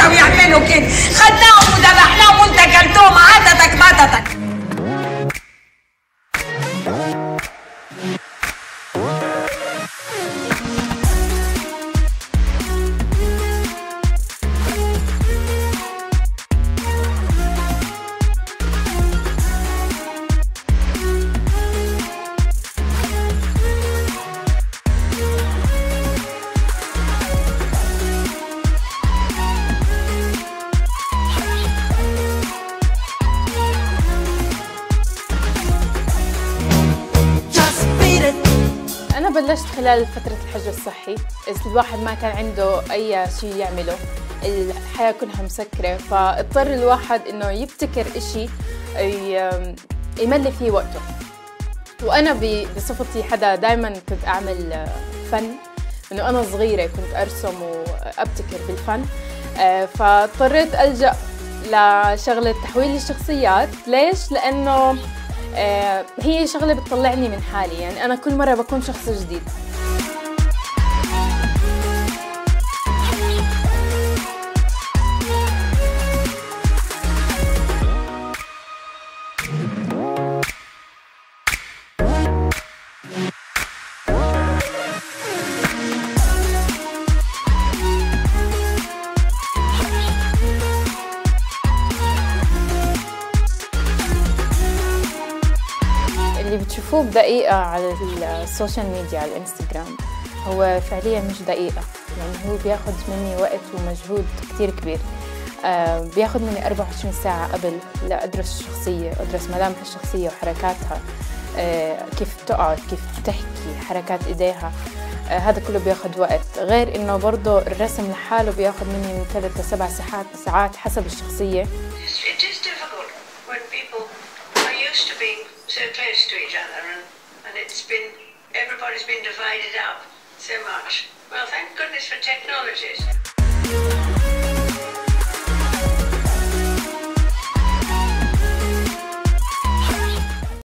يرجعوا يعملوا كده، خدناهم وذبحناهم وانت اكلتهم عتتك بتتك. أنا بلشت خلال فترة الحجر الصحي، إذا الواحد ما كان عنده أي شيء يعمله، الحياة كلها مسكرة، فاضطر الواحد إنه يبتكر إشي يملي فيه وقته. وأنا بصفتي حدا دايماً كنت أعمل فن، إنه أنا صغيرة كنت أرسم وأبتكر بالفن، فاضطريت ألجأ لشغلة تحويل الشخصيات. ليش؟ لأنه هي شغلة بتطلعني من حالي، يعني أنا كل مرة بكون شخص جديد. اللي بتشوفوه بدقيقة على السوشيال ميديا على الانستغرام هو فعليا مش دقيقة، يعني هو بياخد مني وقت ومجهود كتير كبير. بياخد مني 24 ساعة قبل لا أدرس الشخصية، أدرس ملامح الشخصية وحركاتها، كيف تقعد، كيف تحكي، حركات إيديها. هذا كله بياخد وقت، غير إنه برضه الرسم لحاله بياخد مني من 3 ل 7 ساعات حسب الشخصية. So close to each other, and everybody's been divided up so much. Well, thank goodness for technologies.